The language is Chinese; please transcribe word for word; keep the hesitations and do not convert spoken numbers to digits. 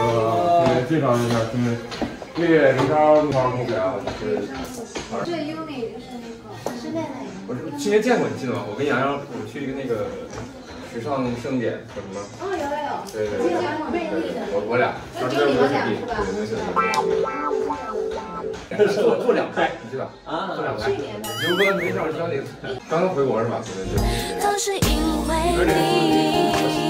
对，介绍一下，就是月月零招女孩目标，就是最优美就是那个室内类。 我之前见过，你记得吗？我跟洋洋我们去一个那个时尚盛典什么的。 哦，有有有。 对对对。 魅力的。 我我俩。 那就你们俩是吧？ 对对对。坐坐两排，你知道？ 啊。 坐两排。刘哥没事，知道那个刚刚回国是吧？对对对。 都是因为你。